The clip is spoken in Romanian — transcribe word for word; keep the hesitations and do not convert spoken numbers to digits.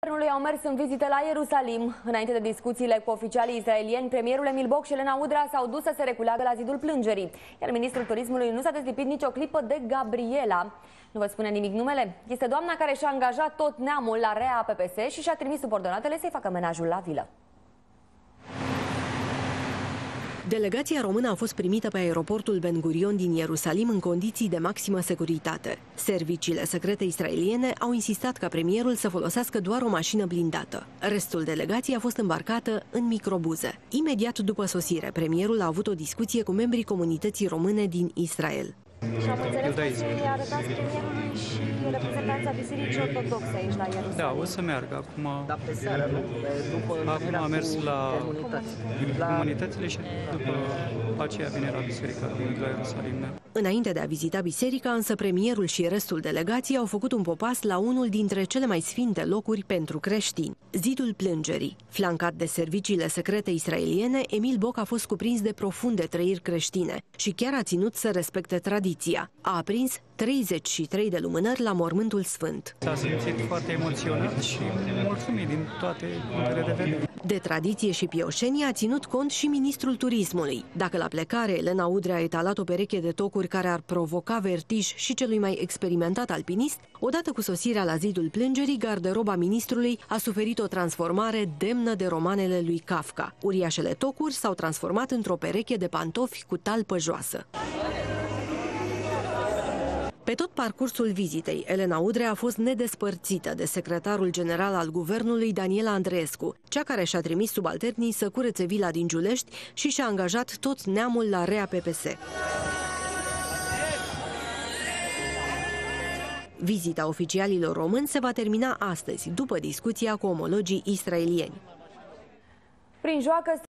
Guvernului au mers în vizită la Ierusalim. Înainte de discuțiile cu oficialii israelieni, premierul Emil Boc și Elena Udrea s-au dus să se reculeagă la zidul plângerii. Iar ministrul turismului nu s-a dezlipit nicio clipă de Gabriela. Nu vă spune nimic numele? Este doamna care și-a angajat tot neamul la R E A P P S și și-a trimis subordonatele să-i facă menajul la vilă. Delegația română a fost primită pe aeroportul Ben Gurion din Ierusalim în condiții de maximă securitate. Serviciile secrete israeliene au insistat ca premierul să folosească doar o mașină blindată. Restul delegației a fost îmbarcată în microbuze. Imediat după sosire, premierul a avut o discuție cu membrii comunității române din Israel. Și am înțeles că se arătați premierului și reprezentanța Bisericii Ortodoxe aici la Ierusalim. Da, o să meargă. Acum, Dar pe seară, nu? După acum a mers la comunități. comunitățile și după aceea vine la biserica din la Ierusalim. Înainte de a vizita biserica, însă premierul și restul delegației au făcut un popas la unul dintre cele mai sfinte locuri pentru creștini, zidul plângerii. Flancat de serviciile secrete israeliene, Emil Boc a fost cuprins de profunde trăiri creștine și chiar a ținut să respecte tradiția. A aprins treizeci și trei de lumânări la mormântul sfânt. S-a simțit foarte emoționat și mulțumit din toate punctele de vedere. De tradiție și pioșenie a ținut cont și ministrul turismului. Dacă la plecare Elena Udrea a etalat o pereche de tocuri care ar provoca vertij și celui mai experimentat alpinist, odată cu sosirea la zidul plângerii, garderoba ministrului a suferit o transformare demnă de romanele lui Kafka. Uriașele tocuri s-au transformat într-o pereche de pantofi cu talpă joasă. Pe tot parcursul vizitei, Elena Udrea a fost nedespărțită de secretarul general al guvernului, Daniela Andreescu, cea care și-a trimis subalternii să curețe vila din Giulești și și-a angajat tot neamul la R E A P P S. Vizita oficialilor români se va termina astăzi, după discuția cu omologii israelieni. Prin joacă